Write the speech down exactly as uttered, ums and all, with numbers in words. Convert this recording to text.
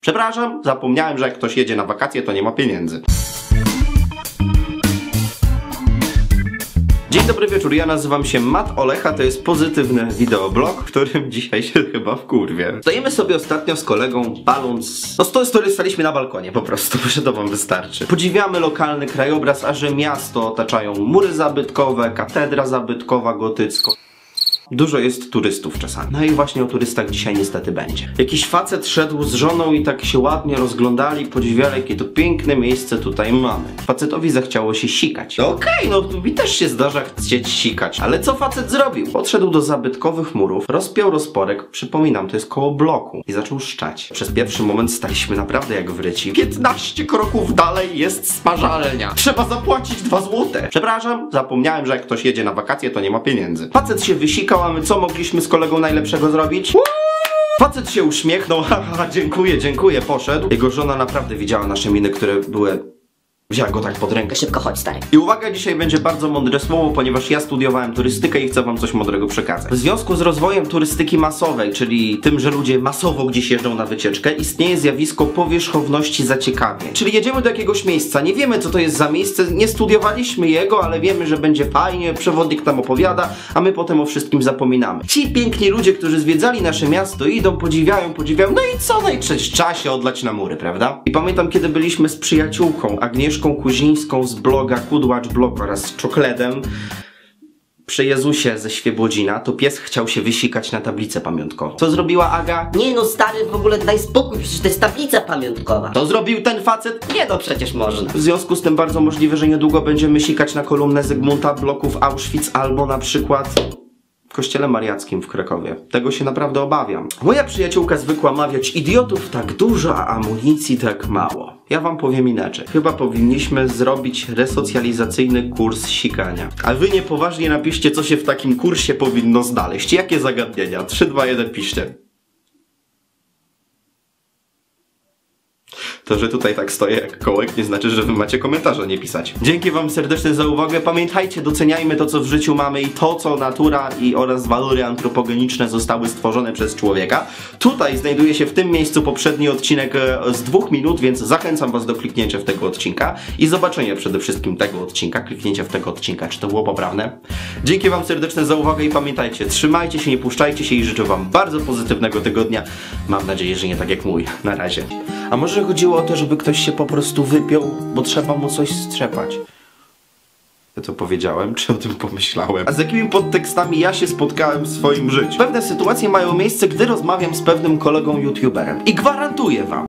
Przepraszam, zapomniałem, że jak ktoś jedzie na wakacje, to nie ma pieniędzy. Dzień dobry wieczór, ja nazywam się Matt Olecha, to jest pozytywny wideoblog, w którym dzisiaj się chyba wkurwię. Stoimy sobie ostatnio z kolegą paląc... No sto staliśmy na balkonie po prostu, że to wam wystarczy. Podziwiamy lokalny krajobraz, a że miasto otaczają mury zabytkowe, katedra zabytkowa gotycka. Dużo jest turystów czasami. No i właśnie o turystach dzisiaj niestety będzie. Jakiś facet szedł z żoną i tak się ładnie rozglądali, podziwiali, jakie to piękne miejsce tutaj mamy. Facetowi zachciało się sikać. No okej, okay, no mi też się zdarza chcieć sikać. Ale co facet zrobił? Podszedł do zabytkowych murów, rozpiął rozporek, przypominam, to jest koło bloku, i zaczął szczać. Przez pierwszy moment staliśmy naprawdę jak wryci. piętnaście kroków dalej jest smażalnia. Trzeba zapłacić dwa złote. Przepraszam, zapomniałem, że jak ktoś jedzie na wakacje, to nie ma pieniędzy. Facet się wysikał, a my co mogliśmy z kolegą najlepszego zrobić? Facet się uśmiechnął, haha, dziękuję, dziękuję, poszedł. Jego żona naprawdę widziała nasze miny, które były... Wzięła go tak pod rękę. Szybko chodź, stary. I uwaga, dzisiaj będzie bardzo mądre słowo, ponieważ ja studiowałem turystykę i chcę wam coś mądrego przekazać. W związku z rozwojem turystyki masowej, czyli tym, że ludzie masowo gdzieś jeżdżą na wycieczkę, istnieje zjawisko powierzchowności zaciekawień. Czyli jedziemy do jakiegoś miejsca, nie wiemy co to jest za miejsce, nie studiowaliśmy jego, ale wiemy, że będzie fajnie, przewodnik nam opowiada, a my potem o wszystkim zapominamy. Ci piękni ludzie, którzy zwiedzali nasze miasto, idą, podziwiają, podziwiają, no i co najczęściej? Trzeba się odlać na mury, prawda? I pamiętam, kiedy byliśmy z przyjaciółką Agnieszką Kuzińską z bloga Kudłacz Blog oraz z Czokledem przy Jezusie ze Świebodzina, to pies chciał się wysikać na tablicę pamiątkową. Co zrobiła Aga? Nie no, stary, w ogóle daj spokój, przecież to jest tablica pamiątkowa. To zrobił ten facet? Nie no, przecież można. W związku z tym bardzo możliwe, że niedługo będziemy sikać na kolumnę Zygmunta, bloków Auschwitz albo na przykład... w kościele mariackim w Krakowie. Tego się naprawdę obawiam. Moja przyjaciółka zwykła mawiać: idiotów tak dużo, a amunicji tak mało. Ja wam powiem inaczej. Chyba powinniśmy zrobić resocjalizacyjny kurs sikania. A wy niepoważnie napiszcie, co się w takim kursie powinno znaleźć. Jakie zagadnienia? trzy, dwa, jeden piszcie. To, że tutaj tak stoję jak kołek, nie znaczy, że wy macie komentarze nie pisać. Dzięki wam serdecznie za uwagę. Pamiętajcie, doceniajmy to, co w życiu mamy i to, co natura i oraz walory antropogeniczne zostały stworzone przez człowieka. Tutaj znajduje się w tym miejscu poprzedni odcinek z dwóch minut, więc zachęcam was do kliknięcia w tego odcinka i zobaczenia przede wszystkim tego odcinka, kliknięcia w tego odcinka, czy to było poprawne. Dzięki wam serdecznie za uwagę i pamiętajcie, trzymajcie się, nie puszczajcie się i życzę wam bardzo pozytywnego tygodnia. Mam nadzieję, że nie tak jak mój. Na razie. A może chodziło o to, żeby ktoś się po prostu wypiął, bo trzeba mu coś strzepać? Ja to powiedziałem, czy o tym pomyślałem? A z jakimi podtekstami ja się spotkałem w swoim życiu? Pewne sytuacje mają miejsce, gdy rozmawiam z pewnym kolegą youtuberem. I gwarantuję wam,